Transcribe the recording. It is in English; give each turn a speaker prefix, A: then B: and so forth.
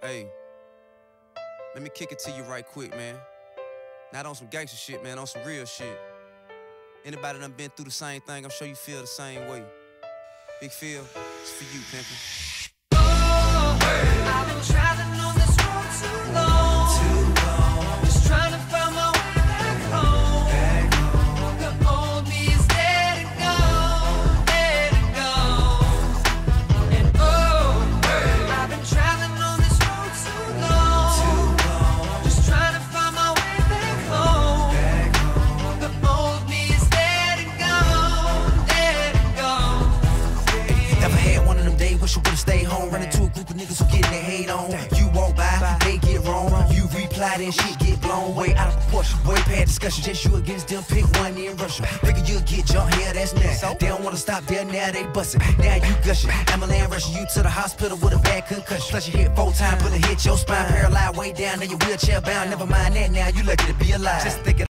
A: Hey, let me kick it to you right quick, man. Not on some gangster shit, man, on some real shit. Anybody done been through the same thing, I'm sure you feel the same way. Big Phil, it's for you, pimpin'.
B: Oh, I've been traveling on this road too long. Just trying to find my way back home. The old me is dead and gone, dead and gone. And I've been traveling on this road too long. Just trying to find my way back home. The old me is dead and gone, dead and gone.
C: Never had one of them days, wish I would've stayed home. Running to a group of niggas who getting their hate on. You walk by, they get wrong. You reply, then shit get blown way out of proportion. Way past discussion, just you against them, pick one in Russia. Figure you'll get jumped here, that's next. They don't wanna stop there, now they bustin'. Now you gushing. Ambulance rushing you to the hospital with a bad concussion. Plus you hit 4 times, but it hit your spine. Paralyzed way down, now you wheelchair bound. Never mind that now, you lucky to be alive. Just thinking